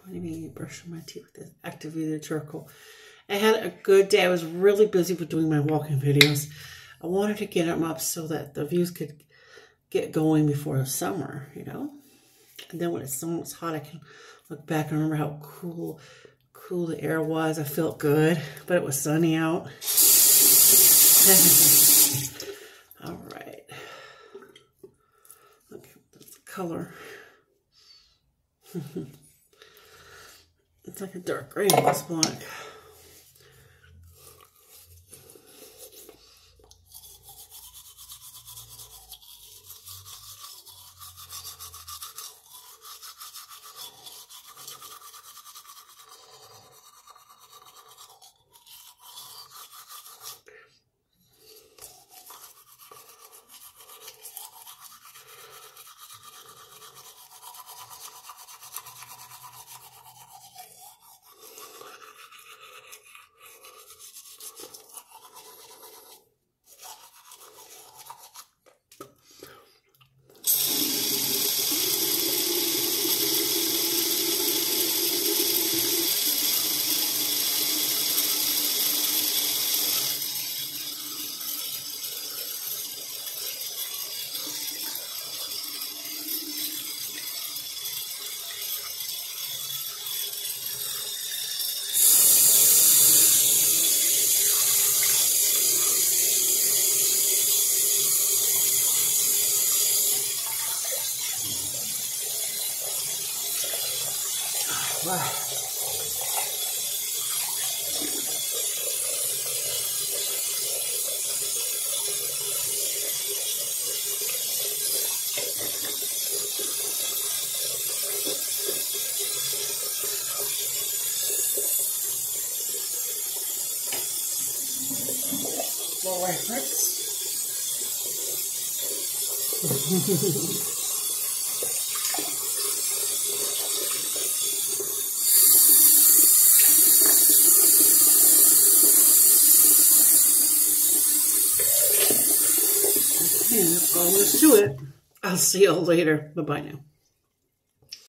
Maybe brushing my teeth with this activated charcoal. I had a good day. I was really busy with doing my walking videos. I wanted to get them up so that the views could get going before the summer, you know. And then when it's so hot, I can look back and remember how cool the air was. I felt good, but it was sunny out. All right. Okay, that's the color. It's like a dark gray, it's black. Wow. More reference. And that's all there is to it. I'll see y'all later. Bye-bye now.